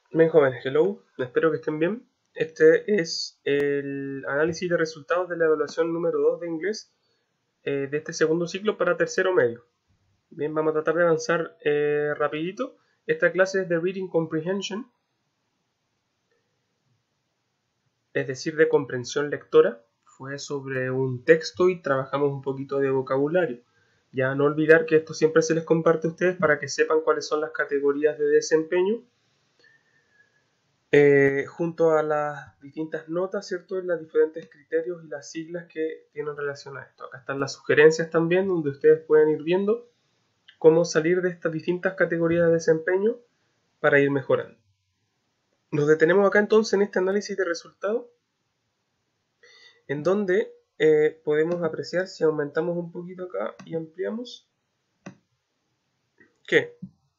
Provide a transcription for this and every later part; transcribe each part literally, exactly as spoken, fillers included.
Bien, jóvenes, hello, espero que estén bien. Este es el análisis de resultados de la evaluación número dos de inglés eh, de este segundo ciclo para tercero medio. Bien, vamos a tratar de avanzar eh, rapidito. Esta clase es de Reading Comprehension, es decir, de comprensión lectora. Fue sobre un texto y trabajamos un poquito de vocabulario. Ya no olvidar que esto siempre se les comparte a ustedes para que sepan cuáles son las categorías de desempeño. Eh, junto a las distintas notas, ¿cierto? Los diferentes criterios y las siglas que tienen relación a esto. Acá están las sugerencias también, donde ustedes pueden ir viendo cómo salir de estas distintas categorías de desempeño para ir mejorando. Nos detenemos acá entonces en este análisis de resultados, en donde eh, podemos apreciar, si aumentamos un poquito acá y ampliamos, que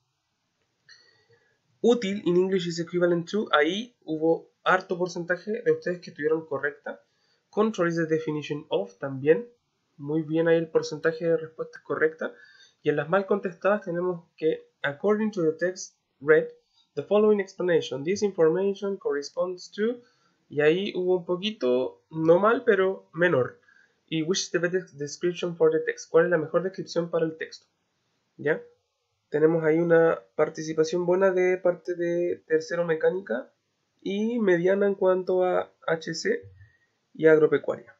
útil in English is equivalent to, ahí hubo harto porcentaje de ustedes que estuvieron correcta. Control is the definition of, también muy bien ahí el porcentaje de respuestas correctas. Y en las mal contestadas tenemos que according to the text read, the following explanation, this information corresponds to, y ahí hubo un poquito, no mal, pero menor. Y which is the best description for the text, cuál es la mejor descripción para el texto, ¿ya? Tenemos ahí una participación buena de parte de tercero mecánica y mediana en cuanto a H C y agropecuaria.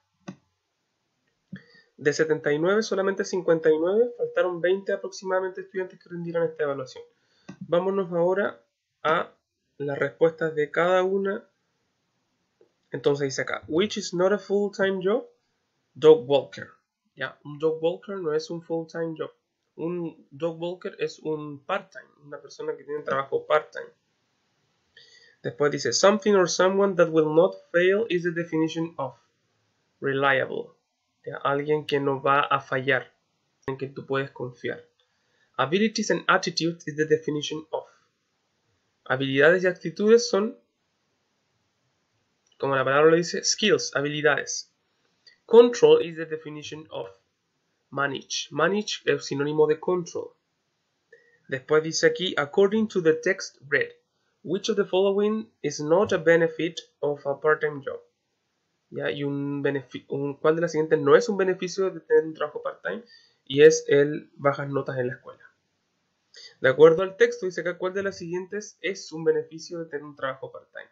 De setenta y nueve, solamente cincuenta y nueve, faltaron veinte aproximadamente estudiantes que rindieron esta evaluación. Vámonos ahora a las respuestas de cada una. Entonces dice acá, which is not a full-time job? Dog walker. Ya, un dog walker no es un full-time job. Un dog walker es un part-time, una persona que tiene trabajo part-time. Después dice, something or someone that will not fail is the definition of reliable. ¿Ya? Alguien que no va a fallar, en que tú puedes confiar. Abilities and attitudes is the definition of. Habilidades y actitudes son, como la palabra lo dice, skills, habilidades. Control is the definition of. Manage. Manage es sinónimo de control. Después dice aquí, according to the text read, which of the following is not a benefit of a part-time job? ¿Ya? Y un un, ¿cuál de las siguientes no es un beneficio de tener un trabajo part-time? Y es el bajas notas en la escuela. De acuerdo al texto, dice acá, ¿cuál de las siguientes es un beneficio de tener un trabajo part-time?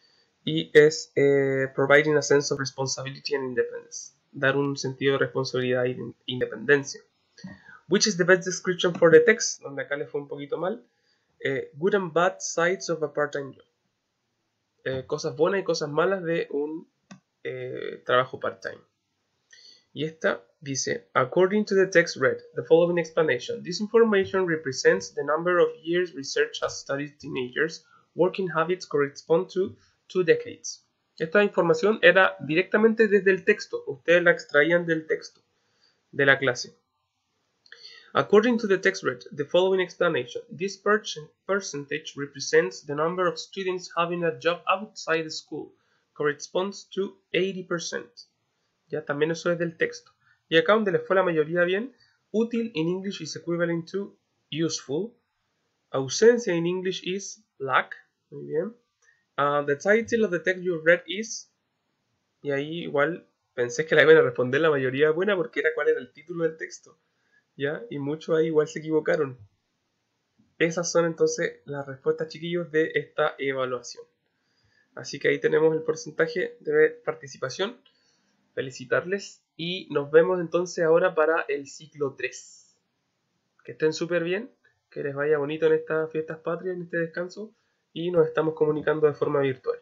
Y es eh, providing a sense of responsibility and independence. Dar un sentido de responsabilidad e independencia. Which is the best description for the text? Donde acá le fue un poquito mal. Eh, good and bad sides of a part-time job. Eh, cosas buenas y cosas malas de un eh, trabajo part-time. Y esta dice, according to the text read, the following explanation. This information represents the number of years research has studied teenagers. Working habits correspond to two decades. Esta información era directamente desde el texto. Ustedes la extraían del texto de la clase. According to the text read, the following explanation. This percentage represents the number of students having a job outside the school. Corresponds to eighty percent. Ya, también eso es del texto. Y acá donde les fue la mayoría bien, útil in English is equivalent to useful. Ausencia in English is lack. Muy bien. Uh, the title of the text you read is. Y ahí igual pensé que la iban a responder la mayoría buena porque era cuál era el título del texto. ¿Ya? Y muchos ahí igual se equivocaron. Esas son entonces las respuestas, chiquillos, de esta evaluación. Así que ahí tenemos el porcentaje de participación. Felicitarles y nos vemos entonces ahora para el ciclo tres. Que estén súper bien, que les vaya bonito en estas fiestas patrias, en este descanso, y nos estamos comunicando de forma virtual.